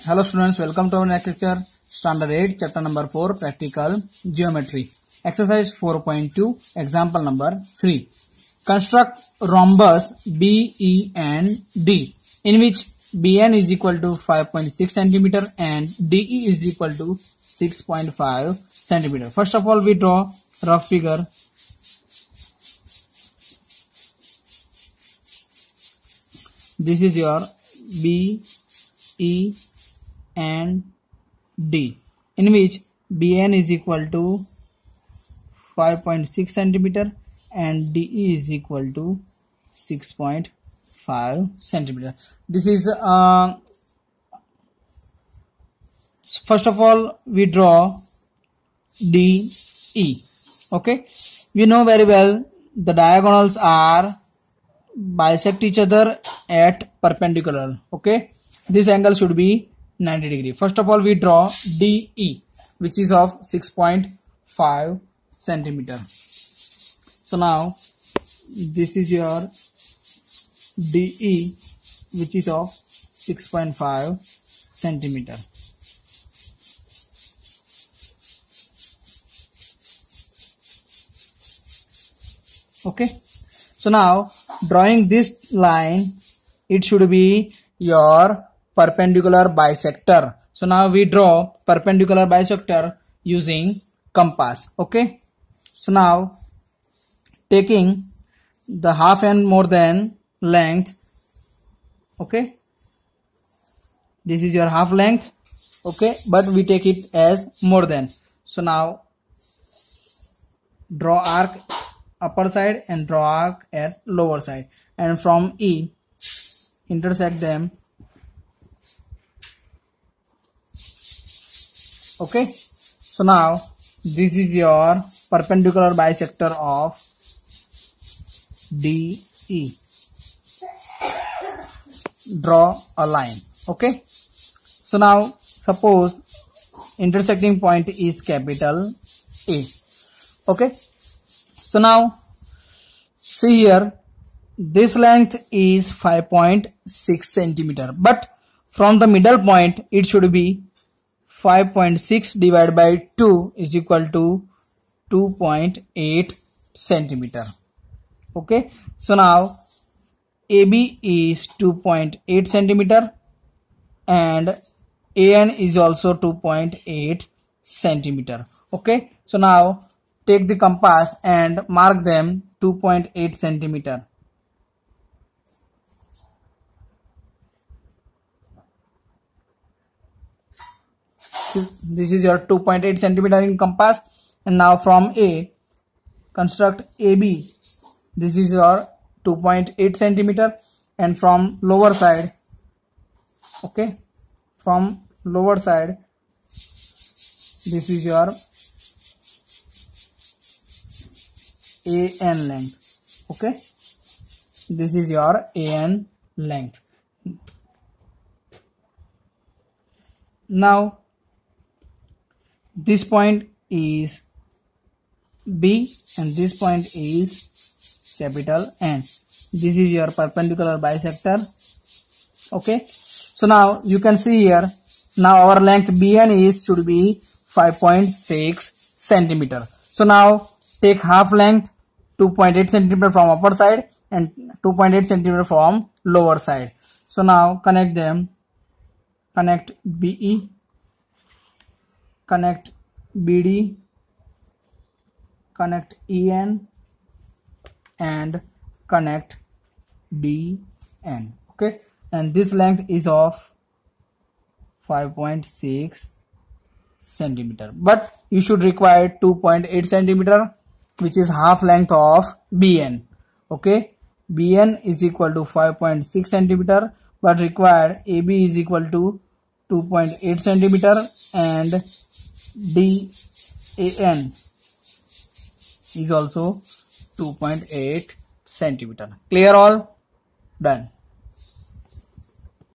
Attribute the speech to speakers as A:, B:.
A: Hello students, welcome to our next lecture, Standard 8, Chapter number 4, Practical Geometry. Exercise 4.2, Example number 3. Construct rhombus BE and D, in which BN is equal to 5.6 centimeter and DE is equal to 6.5 centimeter. First of all, we draw rough figure. This is your B, E and D, in which BN is equal to 5.6 centimeter and DE is equal to 6.5 centimeter. This is first of all we draw DE. Okay, we know very well the diagonals are bisect each other at perpendicular. Okay, this angle should be 90 degree. First of all, we draw DE, which is of 6.5 centimeter. So now this is your DE, which is of 6.5 centimeter. Okay, so now drawing this line, it should be your perpendicular bisector. So now we draw perpendicular bisector using compass. Okay, so now taking the half and more than length. Okay, this is your half length. Okay, but we take it as more than. So now draw arc upper side and draw arc at lower side, and from E intersect them. Okay, so now this is your perpendicular bisector of DE. Draw a line. Okay, so now suppose intersecting point is capital A. Okay, so now see here, this length is 5.6 centimeter, but from the middle point it should be 5.6 divided by 2 is equal to 2.8 centimeter. Okay, so now AB is 2.8 centimeter and AN is also 2.8 centimeter. Okay, so now take the compass and mark them 2.8 centimeter. This is your 2.8 centimeter in compass, and now from A construct AB. This is your 2.8 centimeter, and from lower side, okay, from lower side this is your AN length. Okay, this is your AN length. Now this point is B and this point is capital N. This is your perpendicular bisector. Okay, so now you can see here, now our length BN should be 5.6 centimeter. So now take half length 2.8 centimeter from upper side and 2.8 centimeter from lower side. So now connect them, connect BE, connect BD, connect EN and connect DN. Okay, and this length is of 5.6 centimeter, but you should require 2.8 centimeter, which is half length of BN. Okay, BN is equal to 5.6 centimeter, but required AB is equal to 2.8 centimeter and DAN is also 2.8 centimeter. Clear all? Done.